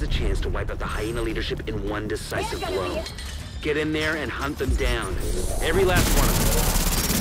a chance to wipe out the Hyena leadership in one decisive blow. Get in there and hunt them down. Every last one of them.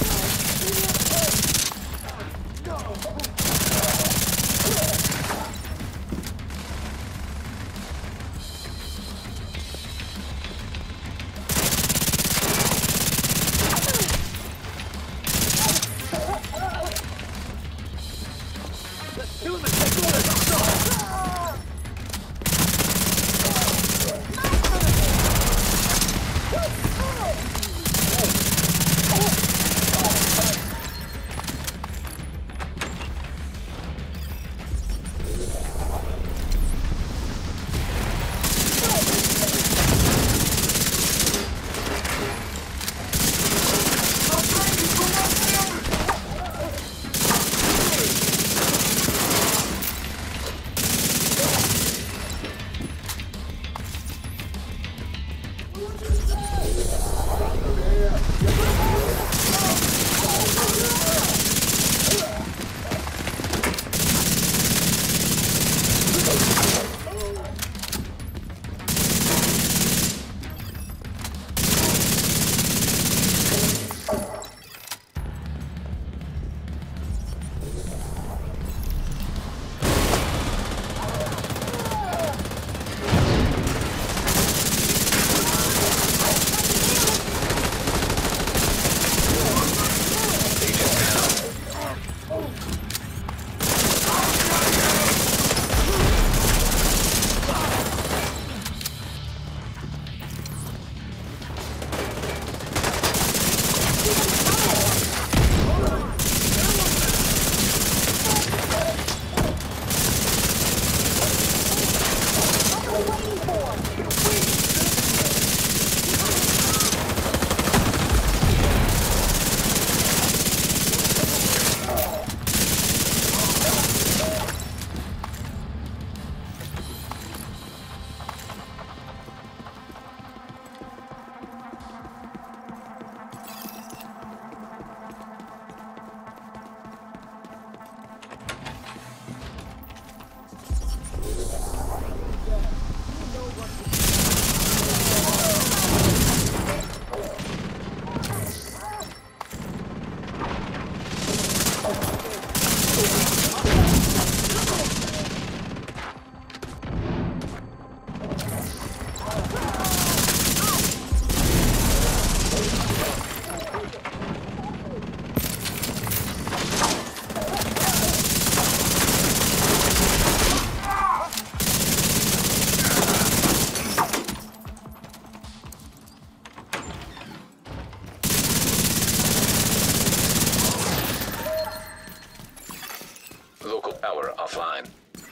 Offline.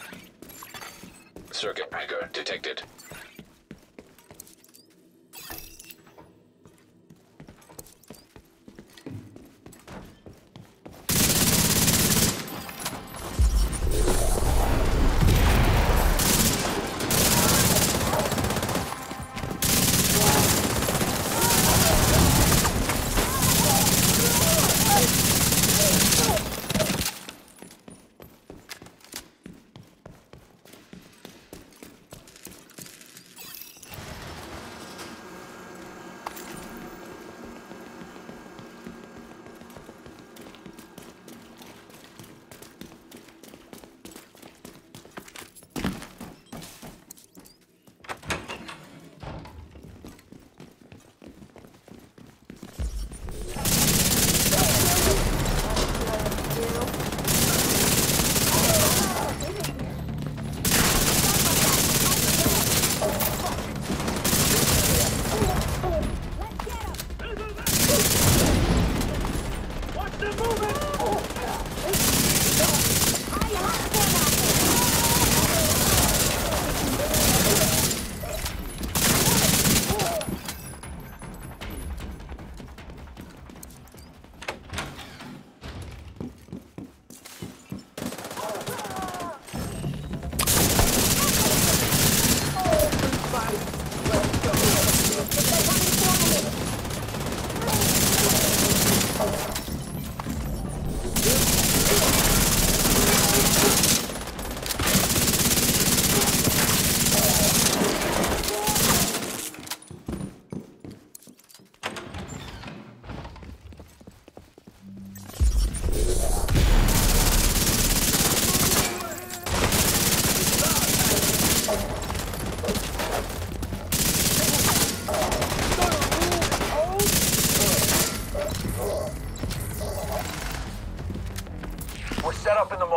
Circuit breaker detected.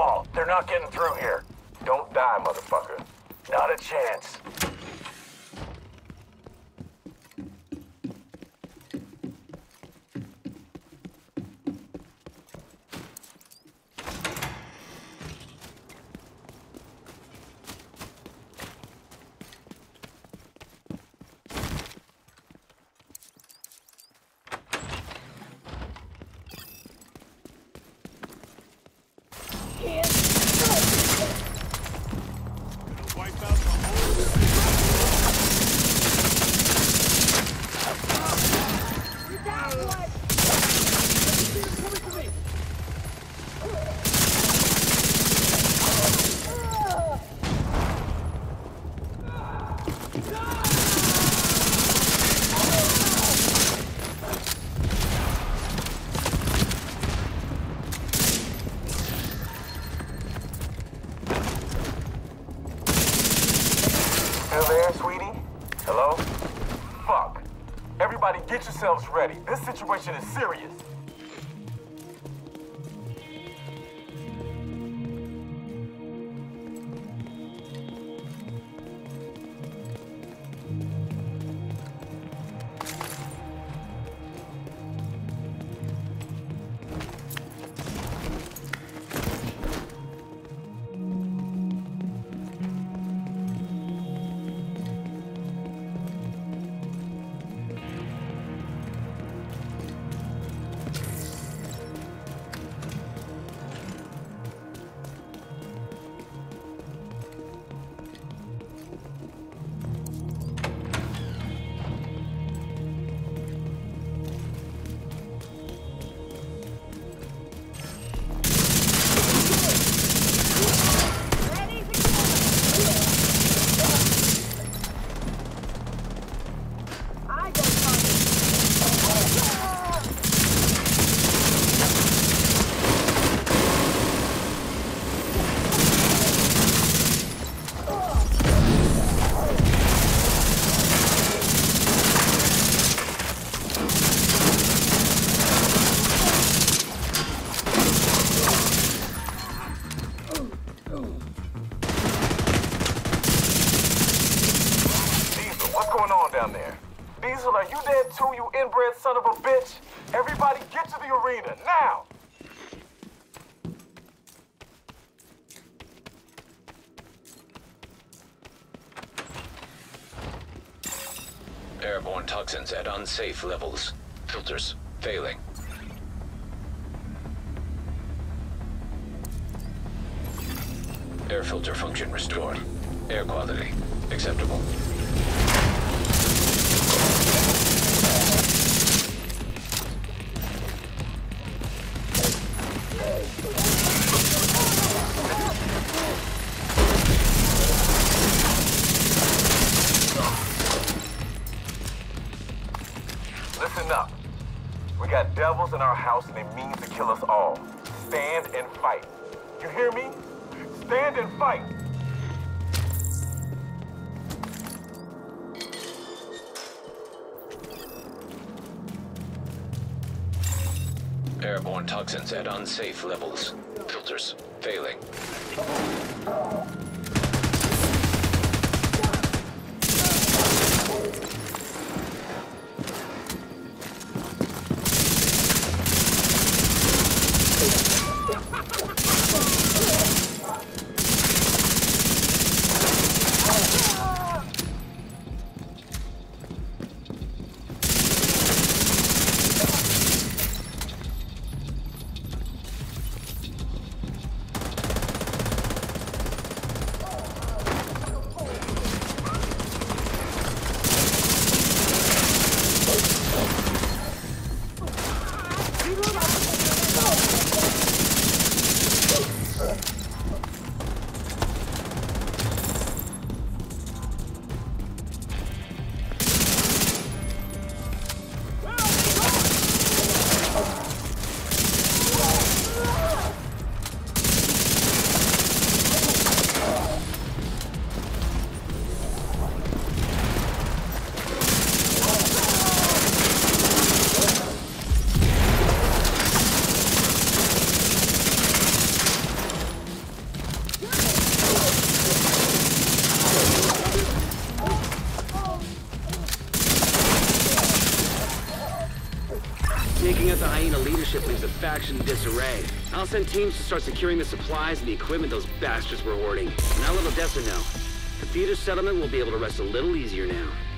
wall. They're not getting through here. Don't die, motherfucker. Not a chance. Still there, sweetie? Hello? Fuck. Everybody get yourselves ready. This situation is serious. Down there. Diesel, are you dead too, you inbred son of a bitch? Everybody get to the arena, now! Airborne toxins at unsafe levels. Filters failing. Air filter function restored. Air quality acceptable. Listen up. We got devils in our house and they mean to kill us all. Stand and fight. You hear me? Stand and fight! Airborne toxins at unsafe levels. Filters failing. Taking out the Hyena leadership leaves the faction in disarray. I'll send teams to start securing the supplies and the equipment those bastards were hoarding. Now let Odessa know. The theater settlement will be able to rest a little easier now.